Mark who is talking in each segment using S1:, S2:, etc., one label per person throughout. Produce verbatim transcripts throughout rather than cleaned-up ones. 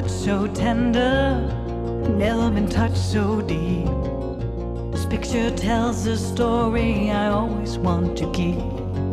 S1: touch so tender, never been touched so deep. This picture tells the story I always want to keep.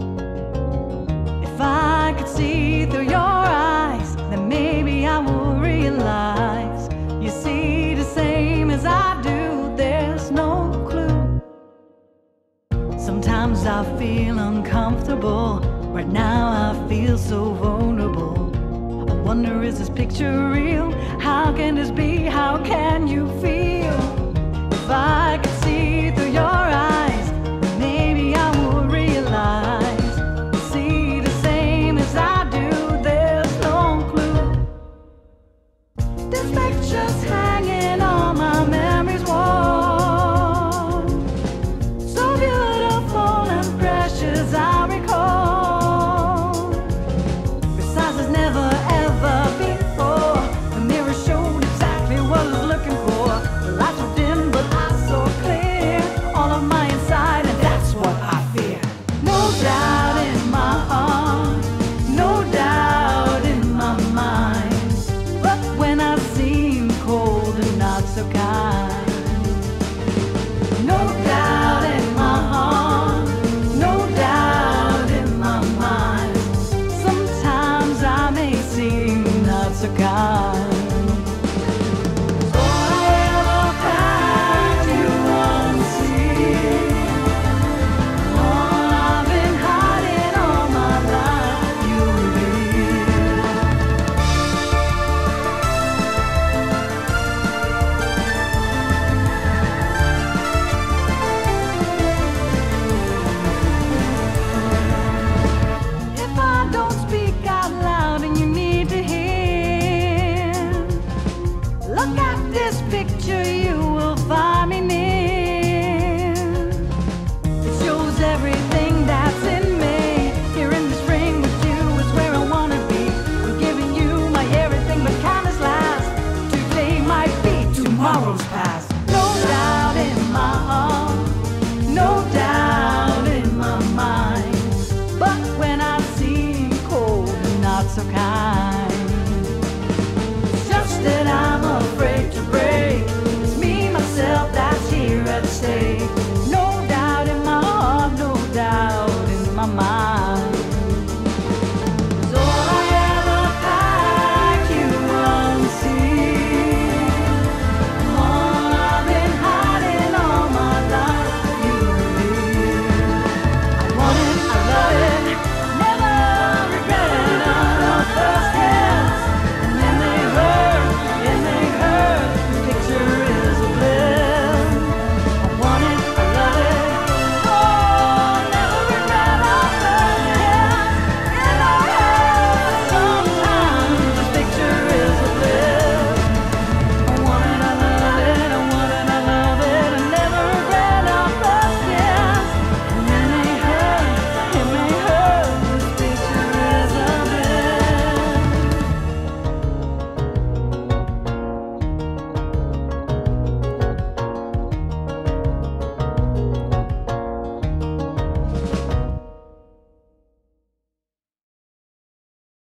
S1: If I could see through your eyes, then maybe I would realize you see the same as I do, there's no clue. Sometimes I feel uncomfortable, right now I feel so vulnerable. I wonder, is this picture real? How can this be? How can you feel? If I could see through your eyes, maybe I would realize you see the same as I do, there's no clue. This picture's hanging on my memory's wall, so beautiful and precious I recall. Besides, there's never ever before the mirror showed exactly what I was looking for. The lights were dim, but I saw clear all of my inside, and that's what I fear. No doubt in my heart, no doubt in my mind, but when I seem cold and not so kind. No doubt in my heart, no doubt in my mind, sometimes I may seem not so kind. Look at this picture, you will find me near. It shows everything that's in me. Here in this ring with you is where I wanna be. I'm giving you my everything, but time is last. Today might be tomorrow's past. No doubt in my heart, no doubt in my mind, but when I seem cold and not so kind, just that I'm afraid to break. It's me, myself, that's here at stake. No doubt in my heart, no doubt in my mind.